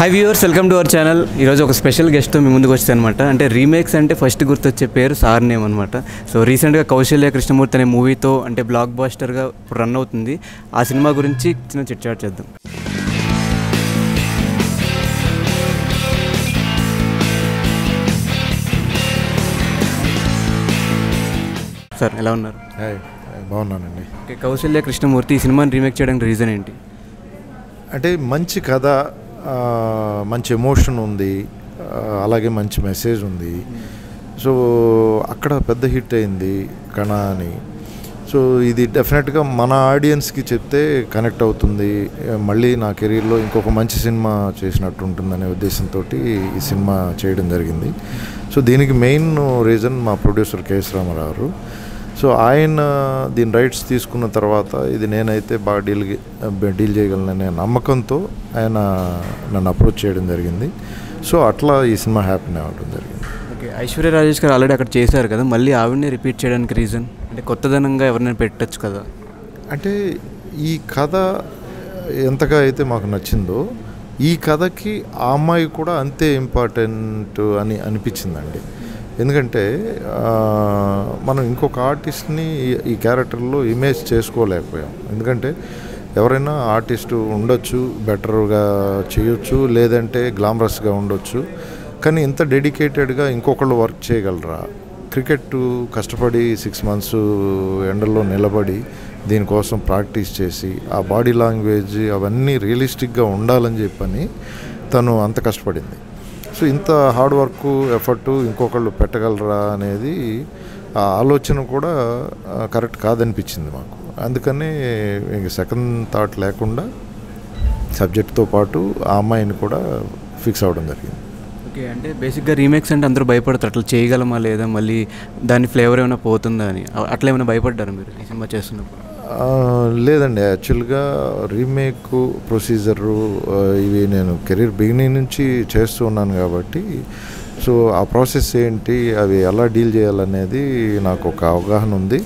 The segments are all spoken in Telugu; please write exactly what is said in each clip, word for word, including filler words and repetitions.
Hi viewers, welcome to our channel. ఈరోజు ఒక స్పెషల్ గెస్ట్తో మీ ముందుకు వచ్చాను అనమాట. అంటే రీమేక్స్ అంటే ఫస్ట్ గుర్తొచ్చే పేరు సార్ నేమ్ అనమాట. సో రీసెంట్గా కౌశల్య కృష్ణమూర్తి అనే మూవీతో అంటే బ్లాక్ బాస్టర్గా ఇప్పుడు రన్ అవుతుంది. ఆ సినిమా గురించి చిన్న చిట్ చాట్ చేద్దాం. సార్ ఎలా ఉన్నారు? బాగున్నానండి. ఓకే, కౌశల్య కృష్ణమూర్తి ఈ సినిమాని రీమేక్ చేయడానికి రీజన్ ఏంటి? అంటే మంచి కథ, మంచి ఎమోషన్ ఉంది, అలాగే మంచి మెసేజ్ ఉంది. సో అక్కడ పెద్ద హిట్ అయింది కణ అని. సో ఇది డెఫినెట్గా మన ఆడియన్స్కి చెప్తే కనెక్ట్ అవుతుంది, మళ్ళీ నా కెరీర్లో ఇంకొక మంచి సినిమా చేసినట్టు ఉంటుందనే ఉద్దేశంతో ఈ సినిమా చేయడం జరిగింది. సో దీనికి మెయిన్ రీజన్ మా ప్రొడ్యూసర్ కెఎస్ రామారావు. సో ఆయన దీని రైట్స్ తీసుకున్న తర్వాత ఇది నేనైతే బాగా డీల్ డీల్ చేయగలననే నమ్మకంతో ఆయన నన్ను అప్రోచ్ చేయడం జరిగింది. సో అట్లా ఈ సినిమా హ్యాపీనే అవడం జరిగింది. ఓకే, ఐశ్వర్య రాజేష్ గారు ఆల్రెడీ అక్కడ చేశారు కదా, మళ్ళీ ఆవిడని రిపీట్ చేయడానికి రీజన్ అంటే కొత్తదనంగా ఎవరినైనా పెట్టచ్చు కదా? అంటే ఈ కథ ఎంతగా అయితే మాకు నచ్చిందో ఈ కథకి ఆ అమ్మాయి కూడా అంతే ఇంపార్టెంట్ అని అనిపించిందండి. ఎందుకంటే మనం ఇంకొక ఆర్టిస్ట్ని ఈ క్యారెక్టర్లో ఇమేజ్ చేసుకోలేకపోయాం. ఎందుకంటే ఎవరైనా ఆర్టిస్టు ఉండొచ్చు, బెటర్గా చేయొచ్చు, లేదంటే గ్లామరస్గా ఉండొచ్చు, కానీ ఇంత డెడికేటెడ్గా ఇంకొకళ్ళు వర్క్ చేయగలరా? క్రికెట్ కష్టపడి సిక్స్ మంత్స్ ఎండల్లో నిలబడి దీనికోసం ప్రాక్టీస్ చేసి ఆ బాడీ లాంగ్వేజ్ అవన్నీ రియలిస్టిక్గా ఉండాలని చెప్పని తను అంత కష్టపడింది. సో ఇంత హార్డ్ వర్క్ ఎఫర్టు ఇంకొకళ్ళు పెట్టగలరా అనేది ఆ ఆలోచన కూడా కరెక్ట్ కాదనిపించింది మాకు. అందుకని ఇంక సెకండ్ థాట్ లేకుండా సబ్జెక్ట్తో పాటు ఆ అమ్మాయిని కూడా ఫిక్స్ అవ్వడం జరిగింది. ఓకే, అంటే బేసిక్గా రీమేక్స్ అంటే అందరూ భయపడతారు, అట్లా చేయగలమా లేదా, మళ్ళీ దాని ఫ్లేవర్ ఏమైనా పోతుందా అని. అట్లా ఏమైనా భయపడ్డారు మీరు ఈ సినిమా చేస్తున్నప్పుడు? లేదండి, యాక్చువల్గా రీమేక్ ప్రొసీజరు ఇవి నేను కెరీర్ బిగినింగ్ నుంచి చేస్తూ ఉన్నాను కాబట్టి సో ఆ ప్రాసెస్ ఏంటి, అవి ఎలా డీల్ చేయాలనేది నాకు ఒక అవగాహన ఉంది.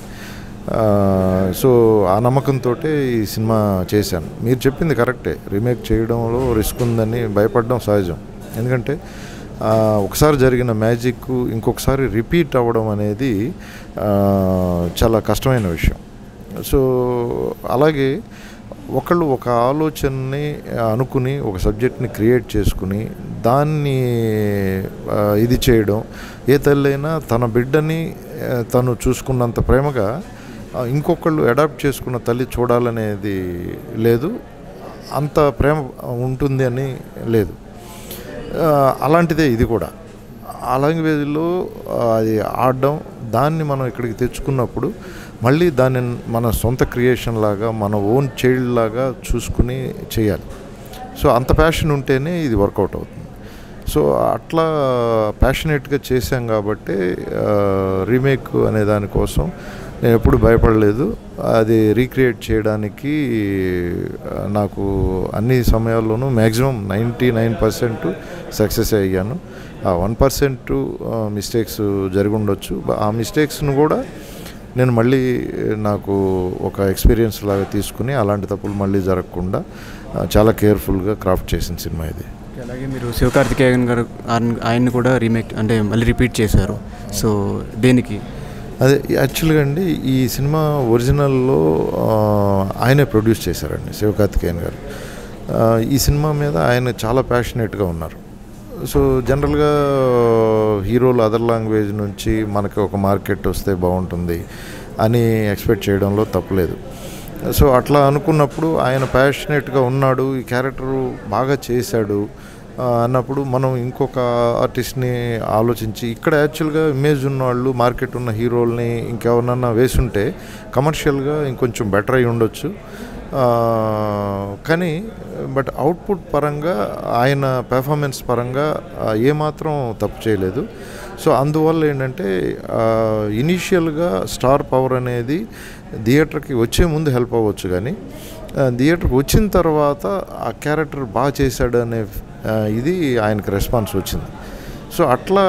సో ఆ నమ్మకంతో ఈ సినిమా చేశాను. మీరు చెప్పింది కరెక్టే, రీమేక్ చేయడంలో రిస్క్ ఉందని భయపడడం సహజం. ఎందుకంటే ఒకసారి జరిగిన మ్యాజిక్ ఇంకొకసారి రిపీట్ అవ్వడం అనేది చాలా కష్టమైన విషయం. సో అలాగే ఒకళ్ళు ఒక ఆలోచనని అనుకుని ఒక సబ్జెక్ట్ని క్రియేట్ చేసుకుని దాన్ని ఇది చేయడం, ఏ తల్లైనా తన బిడ్డని తను చూసుకున్నంత ప్రేమగా ఇంకొకళ్ళు అడాప్ట్ చేసుకున్న తల్లి చూడాలనేది లేదు, అంత ప్రేమ ఉంటుంది అని లేదు. అలాంటిదే ఇది కూడా. ఆ లాంగ్వేజ్లో అది ఆడడం, దాన్ని మనం ఇక్కడికి తెచ్చుకున్నప్పుడు మళ్ళీ దాన్ని మన సొంత క్రియేషన్ లాగా, మన ఓన్ చైల్డ్ లాగా చూసుకుని చేయాలి. సో అంత ప్యాషన్ ఉంటేనే ఇది వర్కౌట్ అవుతుంది. సో అట్లా ప్యాషనేట్గా చేశాం కాబట్టి రీమేక్ అనే దానికోసం నేను ఎప్పుడు భయపడలేదు. అది రీక్రియేట్ చేయడానికి నాకు అన్ని సమయాల్లోనూ maximum ninety nine percent success అయ్యాను. ఆ వన్ పర్సెంట్ మిస్టేక్స్ జరిగి ఉండొచ్చు. ఆ మిస్టేక్స్ను కూడా నేను మళ్ళీ నాకు ఒక ఎక్స్పీరియన్స్ లాగా తీసుకుని అలాంటి తప్పులు మళ్ళీ జరగకుండా చాలా కేర్ఫుల్గా క్రాఫ్ట్ చేసిన సినిమా ఇది. అలాగే మీరు శివకార్తికేయన్ గారు ఆయన్ని కూడా రీమేక్ అంటే మళ్ళీ రిపీట్ చేశారు. సో దేనికి? అదే యాక్చువల్గా అండి, ఈ సినిమా ఒరిజినల్లో ఆయనే ప్రొడ్యూస్ చేశారండి శివకార్తికేయన్ గారు. ఈ సినిమా మీద ఆయన చాలా ప్యాషనేట్గా ఉన్నారు. సో జనరల్గా హీరోలు అదర్ లాంగ్వేజ్ నుంచి మనకి ఒక మార్కెట్ వస్తే బాగుంటుంది అని ఎక్స్పెక్ట్ చేయడంలో తప్పులేదు. సో అట్లా అనుకున్నప్పుడు ఆయన ప్యాషనేట్గా ఉన్నాడు, ఈ క్యారెక్టరు బాగా చేశాడు అన్నప్పుడు మనం ఇంకొక ఆర్టిస్ట్ని ఆలోచించి, ఇక్కడ యాక్చువల్గా ఇమేజ్ ఉన్నవాళ్ళు, మార్కెట్ ఉన్న హీరోల్ని ఇంకెవరన్నా వేసుంటే కమర్షియల్గా ఇంకొంచెం బెటర్ అయి ఉండొచ్చు. కానీ బట్ అవుట్పుట్ పరంగా ఆయన పెర్ఫార్మెన్స్ పరంగా ఏమాత్రం తప్పు చేయలేదు. సో అందువల్ల ఏంటంటే ఇనీషియల్గా స్టార్ పవర్ అనేది థియేటర్కి వచ్చే ముందు హెల్ప్ అవ్వచ్చు, కానీ థియేటర్కి వచ్చిన తర్వాత ఆ క్యారెక్టర్ బాగా చేశాడు అనే ఇది ఆయనకు రెస్పాన్స్ వచ్చింది. సో అట్లా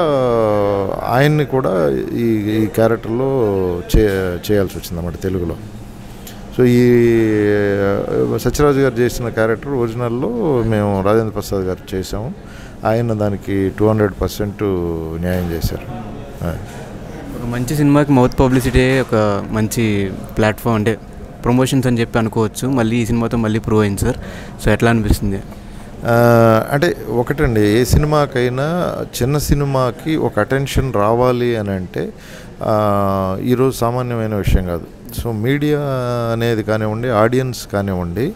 ఆయన్ని కూడా ఈ ఈ క్యారెక్టర్లో చే చేయాల్సి వచ్చింది అన్నమాట తెలుగులో. సో ఈ సత్యరాజు గారు చేసిన క్యారెక్టర్ ఒరిజినల్లో మేము రాజేంద్ర ప్రసాద్ గారు చేసాము. ఆయన దానికి టూ హండ్రెడ్ పర్సెంట్ న్యాయం చేశారు. ఒక మంచి సినిమాకి మౌత్ పబ్లిసిటీ ఒక మంచి ప్లాట్ఫామ్ అంటే ప్రమోషన్స్ అని చెప్పి అనుకోవచ్చు. మళ్ళీ ఈ సినిమాతో మళ్ళీ ప్రూవ్ అయింది సార్. సో ఎట్లా అనిపిస్తుంది? అంటే ఒకటండి, ఏ సినిమాకైనా చిన్న సినిమాకి ఒక అటెన్షన్ రావాలి అని అంటే ఈరోజు సామాన్యమైన విషయం కాదు. సో మీడియా అనేది కానివ్వండి, ఆడియన్స్ కానివ్వండి,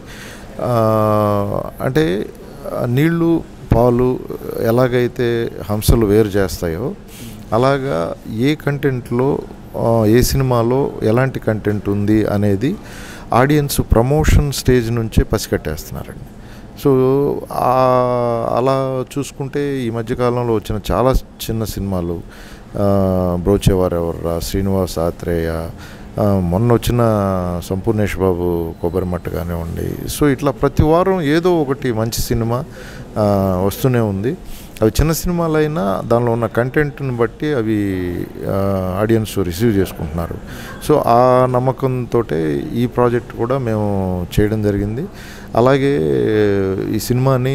అంటే నీళ్ళు పాలు ఎలాగైతే హంసలు వేరు చేస్తాయో అలాగా ఏ కంటెంట్లో ఏ సినిమాలో ఎలాంటి కంటెంట్ ఉంది అనేది ఆడియన్స్ ప్రమోషన్ స్టేజ్ నుంచే పసిగట్టేస్తున్నారండి. సో అలా చూసుకుంటే ఈ మధ్యకాలంలో వచ్చిన చాలా చిన్న సినిమాలు, బ్రోచేవారెవర్రా, శ్రీనివాస్ ఆత్రేయ, మొన్న వచ్చిన సంపూర్ణేష్ బాబు కొబ్బరిమట్ట కానివ్వండి. సో ఇట్లా ప్రతి వారం ఏదో ఒకటి మంచి సినిమా వస్తూనే ఉంది. అవి చిన్న సినిమాలైనా దానిలో ఉన్న కంటెంట్ని బట్టి అవి ఆడియన్స్ రిసీవ్ చేసుకుంటున్నారు. సో ఆ నమ్మకంతో ఈ ప్రాజెక్ట్ కూడా మేము చేయడం జరిగింది. అలాగే ఈ సినిమాని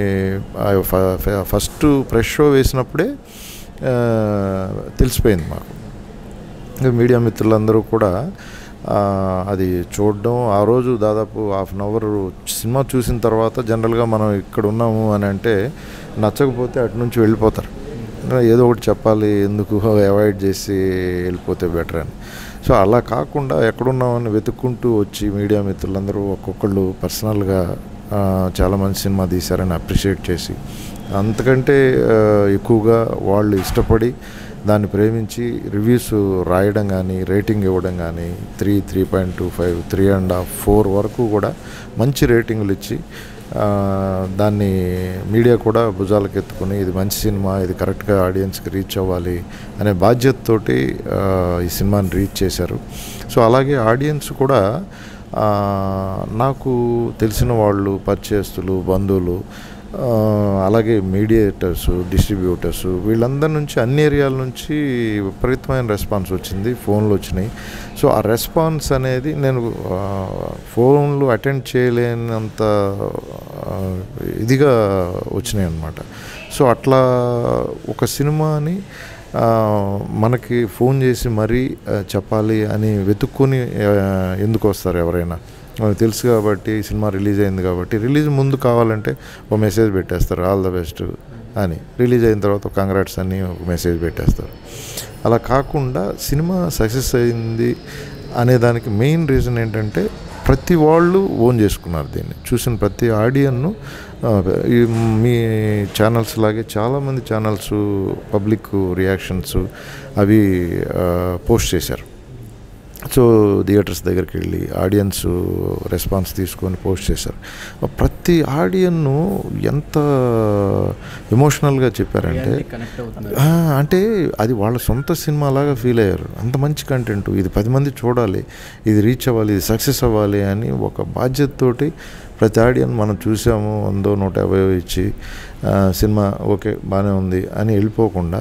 ఫస్ట్ ప్రెస్ షో వేసినప్పుడే తెలిసిపోయింది మాకు. మీడియా మిత్రులందరూ కూడా అది చూడడం, ఆ రోజు దాదాపు హాఫ్ అన్ అవర్ సినిమా చూసిన తర్వాత జనరల్గా మనం ఇక్కడ ఉన్నాము అని అంటే నచ్చకపోతే అటు నుంచి వెళ్ళిపోతారు. ఏదో ఒకటి చెప్పాలి, ఎందుకు అవాయిడ్ చేసి వెళ్ళిపోతే బెటర్ అని. సో అలా కాకుండా ఎక్కడున్నామని వెతుక్కుంటూ వచ్చి మీడియా మిత్రులందరూ ఒక్కొక్కళ్ళు పర్సనల్గా చాలా మంచి సినిమా తీశారని అప్రిషియేట్ చేసి, అంతకంటే ఎక్కువగా వాళ్ళు ఇష్టపడి దాన్ని ప్రేమించి రివ్యూస్ రాయడం కానీ, రేటింగ్ ఇవ్వడం కానీ, three three point two five three and half four వరకు కూడా మంచి రేటింగ్లు ఇచ్చి దాన్ని మీడియా కూడా భుజాలకు ఎత్తుకుని ఇది మంచి సినిమా, ఇది కరెక్ట్గా ఆడియన్స్కి రీచ్ అవ్వాలి అనే బాధ్యతతోటి ఈ సినిమాని రీచ్ చేశారు. సో అలాగే ఆడియన్స్ కూడా నాకు తెలిసిన వాళ్ళు, పరిచయస్తులు, బంధువులు, అలాగే మీడియేటర్స్, డిస్ట్రిబ్యూటర్స్, వీళ్ళందరి నుంచి అన్ని ఏరియాల నుంచి విపరీతమైన రెస్పాన్స్ వచ్చింది. ఫోన్లు వచ్చినాయి. సో ఆ రెస్పాన్స్ అనేది నేను ఫోన్లు అటెండ్ చేయలేనంత ఇదిగా వచ్చినాయి అన్నమాట. సో అట్లా ఒక సినిమాని మనకి ఫోన్ చేసి మరీ చెప్పాలి అని వెతుక్కొని ఎందుకు వస్తారు ఎవరైనా? మనకు తెలుసు కాబట్టి సినిమా రిలీజ్ అయింది కాబట్టి, రిలీజ్ ముందు కావాలంటే ఒక మెసేజ్ పెట్టేస్తారు, ఆల్ ద బెస్ట్ అని. రిలీజ్ అయిన తర్వాత కంగ్రాట్స్ అని ఒక మెసేజ్ పెట్టేస్తారు. అలా కాకుండా సినిమా సక్సెస్ అయింది అనేదానికి మెయిన్ రీజన్ ఏంటంటే ప్రతి వాళ్ళు ఓన్ చేసుకున్నారు దీన్ని. చూసిన ప్రతి ఆడియన్ను మీ ఛానల్స్ లాగే చాలామంది ఛానల్స్ పబ్లిక్ రియాక్షన్స్ అవి పోస్ట్ చేశారు. సో థియేటర్స్ దగ్గరికి వెళ్ళి ఆడియన్స్ రెస్పాన్స్ తీసుకొని పోస్ట్ చేశారు. ప్రతి ఆడియన్ను ఎంత ఎమోషనల్గా చెప్పారంటే, అంటే అది వాళ్ళ సొంత సినిమా లాగా ఫీల్ అయ్యారు. అంత మంచి కంటెంట్, ఇది పది మంది చూడాలి, ఇది రీచ్ అవ్వాలి, ఇది సక్సెస్ అవ్వాలి అని ఒక బాధ్యతతోటి ప్రతి ఆడియన్ మనం చూసాము వందో నూట యాభై ఇచ్చి సినిమా ఓకే బాగానే ఉంది అని వెళ్ళిపోకుండా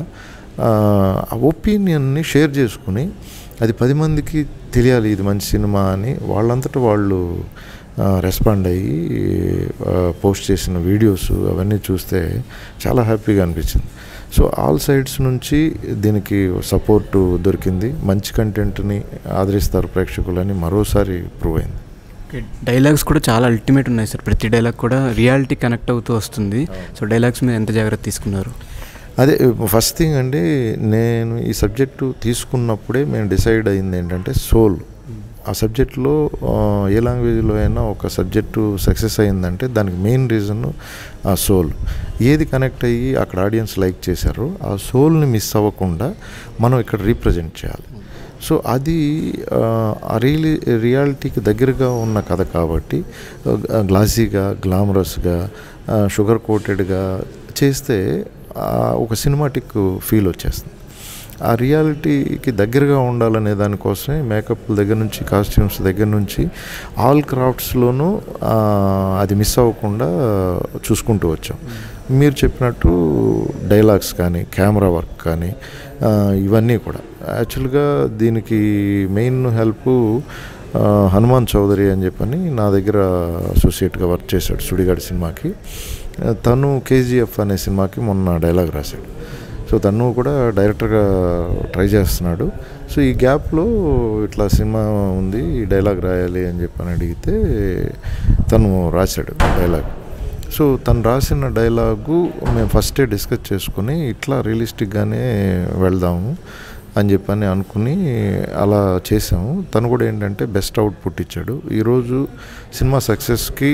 ఆ ఒపీనియన్ని షేర్ చేసుకుని అది పది మందికి తెలియాలి ఇది మంచి సినిమా అని వాళ్ళంతటా వాళ్ళు రెస్పాండ్ అయ్యి పోస్ట్ చేసిన వీడియోస్ అవన్నీ చూస్తే చాలా హ్యాపీగా అనిపించింది. సో ఆల్ సైడ్స్ నుంచి దీనికి సపోర్టు దొరికింది. మంచి కంటెంట్ని ఆదరిస్తారు ప్రేక్షకులని మరోసారి ప్రూవ్ అయింది. డైలాగ్స్ కూడా చాలా అల్టిమేట్ ఉన్నాయి సార్. ప్రతి డైలాగ్ కూడా రియాలిటీ కనెక్ట్ అవుతూ వస్తుంది. సో డైలాగ్స్ మీద ఎంత జాగ్రత్త తీసుకున్నారు? అదే ఫస్ట్ థింగ్ అండి, నేను ఈ సబ్జెక్టు తీసుకున్నప్పుడే మేము డిసైడ్ అయింది ఏంటంటే సోల్. ఆ సబ్జెక్ట్లో ఏ లాంగ్వేజ్లో అయినా ఒక సబ్జెక్టు సక్సెస్ అయిందంటే దానికి మెయిన్ రీజన్ ఆ సోల్. ఏది కనెక్ట్ అయ్యి అక్కడ ఆడియన్స్ లైక్ చేశారో ఆ సోల్ని మిస్ అవ్వకుండా మనం ఇక్కడ రీప్రజెంట్ చేయాలి. సో అది ఆ రియలి రియాలిటీకి దగ్గరగా ఉన్న కథ కాబట్టి గ్లాసీగా, గ్లామరస్గా, షుగర్ కోటెడ్గా చేస్తే ఒక సినిమాటిక్ ఫీల్ వచ్చేస్తుంది. ఆ రియాలిటీకి దగ్గరగా ఉండాలనే దానికోసమే మేకప్ దగ్గర నుంచి, కాస్ట్యూమ్స్ దగ్గర నుంచి ఆల్ క్రాఫ్ట్స్లోనూ అది మిస్ అవ్వకుండా చూసుకుంటూ వచ్చాం. మీరు చెప్పినట్టు డైలాగ్స్ కానీ, కెమెరా వర్క్ కానీ, ఇవన్నీ కూడా యాక్చువల్గా దీనికి మెయిన్ హెల్ప్ హనుమాన్ చౌదరి అని చెప్పని నా దగ్గర అసోసియేట్గా వర్క్ చేశాడు సుడిగాడి సినిమాకి. తను కేజీఎఫ్ అనే సినిమాకి మొన్న డైలాగ్ రాశాడు. సో తను కూడా డైరెక్టర్గా ట్రై చేస్తున్నాడు. సో ఈ గ్యాప్లో ఇట్లా సినిమా ఉంది, ఈ డైలాగ్ రాయాలి అని చెప్పని అడిగితే తను రాశాడు డైలాగ్. సో తను రాసిన డైలాగు మేము ఫస్టే డిస్కస్ చేసుకుని ఇట్లా రియలిస్టిక్గానే వెళ్దాము అని చెప్పని అనుకుని అలా చేసాము. తను కూడా ఏంటంటే బెస్ట్ అవుట్పుట్ ఇచ్చాడు. ఈరోజు సినిమా సక్సెస్కి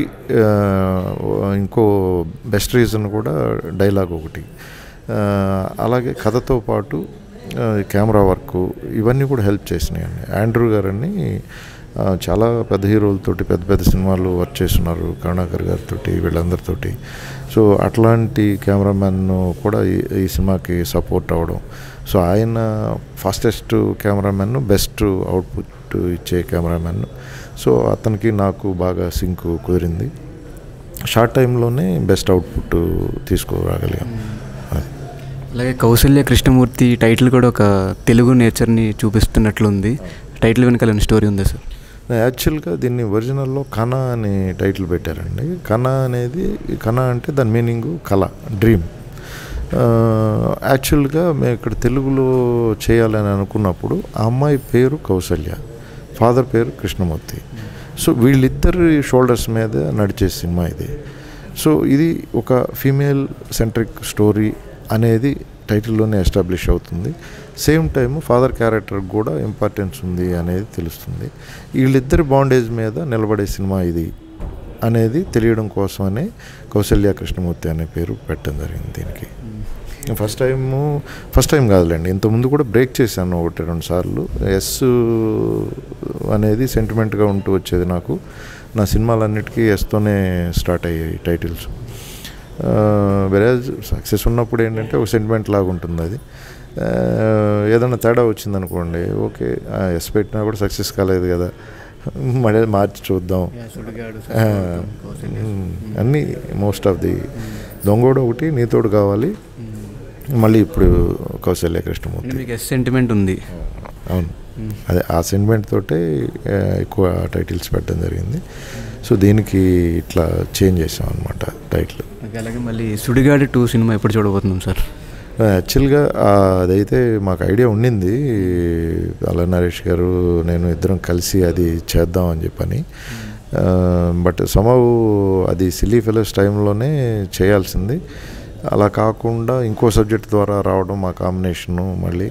ఇంకో బెస్ట్ రీజన్ కూడా డైలాగ్ ఒకటి. అలాగే కథతో పాటు కెమెరా వర్క్ ఇవన్నీ కూడా హెల్ప్ చేసినాయండి. ఆండ్రూ గారని చాలా పెద్ద హీరోలతోటి పెద్ద పెద్ద సినిమాలు వర్క్ చేస్తున్నారు, కరుణాకర్ గారితో వీళ్ళందరితోటి. సో అట్లాంటి కెమెరామెన్ కూడా ఈ సినిమాకి సపోర్ట్ అవ్వడం. సో ఆయన ఫాస్టెస్ట్ కెమెరామెన్, బెస్ట్ అవుట్పుట్ ఇచ్చే కెమెరామెన్. సో అతనికి నాకు బాగా సింక్ కుదిరింది. షార్ట్ టైంలోనే బెస్ట్ అవుట్పుట్ తీసుకురాగలిగాం. అలాగే కౌసల్య కృష్ణమూర్తి టైటిల్ కూడా ఒక తెలుగు నేచర్ని చూపిస్తున్నట్లుంది. టైటిల్ వెనకాల స్టోరీ ఉందా సార్? యాక్చువల్గా దీన్ని ఒరిజినల్లో కళ అని టైటిల్ పెట్టారండి. కళ అనేది, కళ అంటే దాని మీనింగు కళ, డ్రీమ్. యాక్చువల్గా మేము ఇక్కడ తెలుగులో చేయాలని అనుకున్నప్పుడు ఆ అమ్మాయి పేరు కౌసల్య, ఫాదర్ పేరు కృష్ణమూర్తి. సో వీళ్ళిద్దరి షోల్డర్స్ మీద నడిచే సినిమా ఇది. సో ఇది ఒక ఫీమేల్ సెంట్రిక్ స్టోరీ అనేది టైటిల్లోనే ఎస్టాబ్లిష్ అవుతుంది. సేమ్ టైము ఫాదర్ క్యారెక్టర్ కూడా ఇంపార్టెన్స్ ఉంది అనేది తెలుస్తుంది. వీళ్ళిద్దరి బాండేజ్ మీద నిలబడే సినిమా ఇది అనేది తెలియడం కోసమనే కౌసల్య కృష్ణమూర్తి అనే పేరు పెట్టడం జరిగింది దీనికి. ఫస్ట్ టైము ఫస్ట్ టైం కాదులేండి, ఇంతకుముందు కూడా బ్రేక్ చేశాను ఒకటి రెండు సార్లు. ఎస్ అనేది సెంటిమెంట్గా ఉంటూ వచ్చేది నాకు. నా సినిమాలన్నిటికీ ఎస్తోనే స్టార్ట్ అయ్యాయి టైటిల్స్. వేరే సక్సెస్ ఉన్నప్పుడు ఏంటంటే ఒక సెంటిమెంట్ లాగా ఉంటుంది అది. ఏదైనా తేడా వచ్చిందనుకోండి, ఓకే ఎస్ పెట్టినా కూడా సక్సెస్ కాలేదు కదా, మళ్ళీ మార్చి చూద్దాం అన్నీ. మోస్ట్ ఆఫ్ ది దొంగోడు ఒకటి, నీతోడు కావాలి, మళ్ళీ ఇప్పుడు కౌసల్య కృష్ణమూర్తి. మీకు ఎస్ సెంటిమెంట్ ఉంది? అవును, అదే ఆ సెంటిమెంట్ తోటే ఎక్కువ టైటిల్స్ పెట్టడం జరిగింది. సో దీనికి ఇట్లా చేంజ్ చేసాం అనమాట టైటిల్. అలాగే మళ్ళీ సుడిగాడు టూ సినిమా ఎప్పుడు చూడబోతున్నాం సార్? యాక్చువల్గా అదైతే మాకు ఐడియా ఉండింది, అలా నరేష్ గారు నేను ఇద్దరం కలిసి అది చేద్దాం అని చెప్పని. బట్ సమ్హౌ అది సిల్లీ ఫెలోస్ టైంలోనే చేయాల్సింది. అలా కాకుండా ఇంకో సబ్జెక్ట్ ద్వారా రావడం మా కాంబినేషను, మళ్ళీ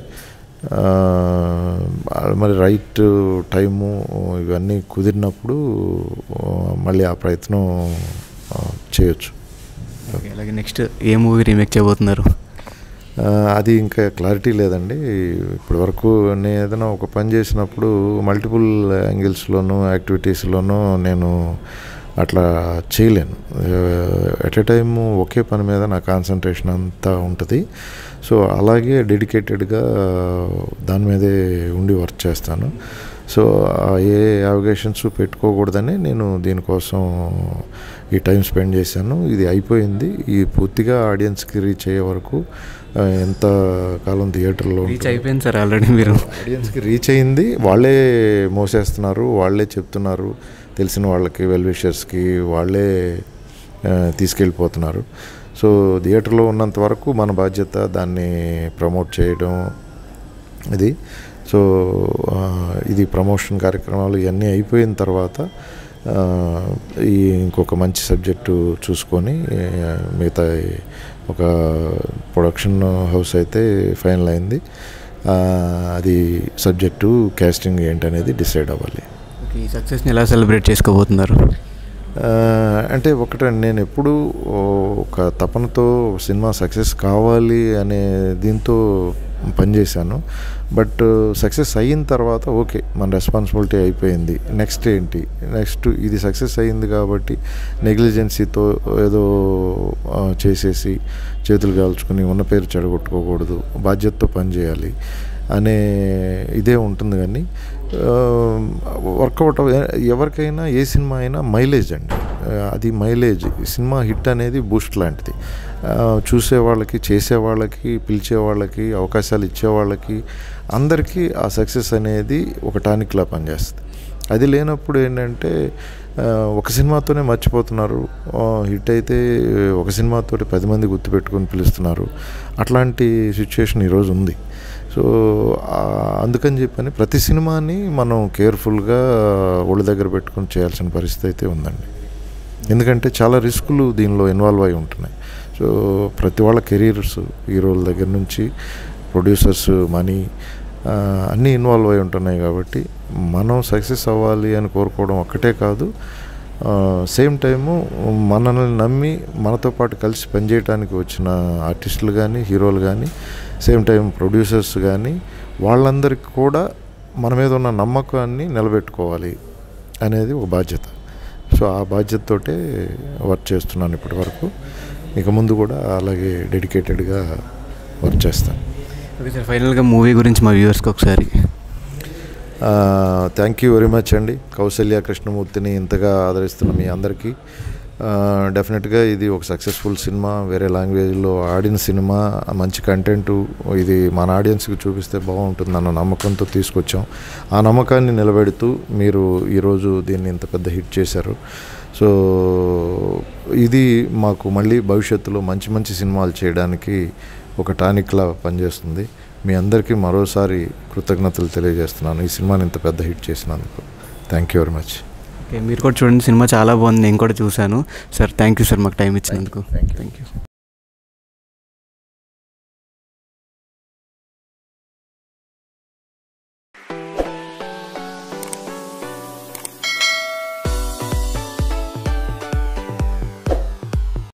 మరి రైట్ టైము ఇవన్నీ కుదిరినప్పుడు మళ్ళీ ఆ ప్రయత్నం చేయొచ్చు. అలాగే నెక్స్ట్ ఏ మూవీ రీమేక్ చేయబోతున్నారు? అది ఇంకా క్లారిటీ లేదండి. ఇప్పటి వరకు నేను ఏదైనా ఒక పని చేసినప్పుడు మల్టిపుల్ యాంగిల్స్లోనూ యాక్టివిటీస్లోనూ నేను అట్లా చేయలేను. ఎట్ ఏ టైము ఒకే పని మీద నా కాన్సన్ట్రేషన్ అంతా ఉంటుంది. సో అలాగే డెడికేటెడ్గా దాని మీదే ఉండి వర్క్ చేస్తాను. సో ఏ అవగేషన్స్ పెట్టుకోకూడదని నేను దీనికోసం ఈ టైం స్పెండ్ చేశాను. ఇది అయిపోయింది. ఈ పూర్తిగా ఆడియన్స్కి రీచ్ అయ్యే వరకు ఎంత కాలం థియేటర్లో రీచ్ అయిపోయింది సార్ ఆల్రెడీ. మీరు ఆడియన్స్కి రీచ్ అయింది, వాళ్ళే మోసేస్తున్నారు, వాళ్ళే చెప్తున్నారు, తెలిసిన వాళ్ళకి వెల్ విషర్స్కి వాళ్ళే తీసుకెళ్ళిపోతున్నారు. సో థియేటర్లో ఉన్నంత వరకు మన బాధ్యత దాన్ని ప్రమోట్ చేయడం ఇది. సో ఇది ప్రమోషన్ కార్యక్రమాలు ఇవన్నీ అయిపోయిన తర్వాత ఈ ఇంకొక మంచి సబ్జెక్టు చూసుకొని మిగతా ఒక ప్రొడక్షన్ హౌస్ అయితే ఫైనల్ అయింది. అది సబ్జెక్టు క్యాస్టింగ్ ఏంటనేది డిసైడ్ అవ్వాలి. ఈ సక్సెస్ని ఎలా సెలబ్రేట్ చేసుకోబోతున్నారు? అంటే ఒకటే, నేను ఎప్పుడు ఒక తపనతో సినిమా సక్సెస్ కావాలి అనే దీంతో పనిచేశాను. బట్ సక్సెస్ అయిన తర్వాత ఓకే మన రెస్పాన్సిబిలిటీ అయిపోయింది, నెక్స్ట్ ఏంటి, నెక్స్ట్ ఇది సక్సెస్ అయ్యింది కాబట్టి నెగ్లిజెన్సీతో ఏదో చేసేసి చేతులు కాల్చుకుని ఉన్న పేరు చెడగొట్టుకోకూడదు, బాధ్యతతో పనిచేయాలి అనే ఇదే ఉంటుంది. కానీ వర్కౌట్ ఎవరికైనా ఏ సినిమా అయినా మైలేజ్ అండి, అది మైలేజ్. సినిమా హిట్ అనేది బూస్ట్ లాంటిది. చూసేవాళ్ళకి, చేసేవాళ్ళకి, పిలిచేవాళ్ళకి, అవకాశాలు ఇచ్చేవాళ్ళకి అందరికీ ఆ సక్సెస్ అనేది ఒక టానిక్లా పనిచేస్తుంది. అది లేనప్పుడు ఏంటంటే ఒక సినిమాతోనే మర్చిపోతున్నారు. హిట్ అయితే ఒక సినిమాతోటి పది మంది గుర్తుపెట్టుకొని పిలుస్తున్నారు. అట్లాంటి సిచ్యుయేషన్ ఈరోజు ఉంది. సో అందుకని చెప్పని ప్రతి సినిమాని మనం కేర్ఫుల్గా ఒళ్ళు దగ్గర పెట్టుకొని చేయాల్సిన పరిస్థితి అయితే ఉందండి. ఎందుకంటే చాలా రిస్కులు దీనిలో ఇన్వాల్వ్ అయి ఉంటున్నాయి. సో ప్రతి వాళ్ళ కెరీర్స్, హీరోల దగ్గర నుంచి ప్రొడ్యూసర్స్, మనీ అన్నీ ఇన్వాల్వ్ అయి ఉంటున్నాయి. కాబట్టి మనం సక్సెస్ అవ్వాలి అని కోరుకోవడం ఒక్కటే కాదు, సేమ్ టైము మనల్ని నమ్మి మనతో పాటు కలిసి పనిచేయడానికి వచ్చిన ఆర్టిస్టులు కానీ, హీరోలు కానీ, సేమ్ టైం ప్రొడ్యూసర్స్ కానీ, వాళ్ళందరికీ కూడా మన మీద ఉన్న నమ్మకాన్ని నిలబెట్టుకోవాలి అనేది ఒక బాధ్యత. సో ఆ బాధ్యతతోటే వర్క్ చేస్తున్నాను ఇప్పటి వరకు. ఇక ముందు కూడా అలాగే డెడికేటెడ్గా వర్క్ చేస్తాను. ఓకే సార్, ఫైనల్గా మూవీ గురించి మా వ్యూవర్స్కి ఒకసారి. థ్యాంక్ యూ వెరీ మచ్ అండి. కౌసల్య కృష్ణమూర్తిని ఇంతగా ఆదరిస్తున్న మీ అందరికీ డెఫినెట్గా ఇది ఒక సక్సెస్ఫుల్ సినిమా, వేరే లాంగ్వేజ్లో ఆడిన సినిమా, మంచి కంటెంటు, ఇది మన ఆడియన్స్కి చూపిస్తే బాగుంటుంది అన్న నమ్మకంతో తీసుకొచ్చాం. ఆ నమ్మకాన్ని నిలబెడుతూ మీరు ఈరోజు దీన్ని ఇంత పెద్ద హిట్ చేశారు. సో ఇది మాకు మళ్ళీ భవిష్యత్తులో మంచి మంచి సినిమాలు చేయడానికి ఒక టానిక్లా పనిచేస్తుంది. మీ అందరికీ మరోసారి కృతజ్ఞతలు తెలియజేస్తున్నాను ఈ సినిమాని ఇంత పెద్ద హిట్ చేసినందుకు. Thank you very much. Okay, మీరు కూడా చూడండి, సినిమా చాలా బాగుంది, నేను కూడా చూశాను సార్. థ్యాంక్ యూ సార్ మాకు టైం ఇచ్చినందుకు. Thank you.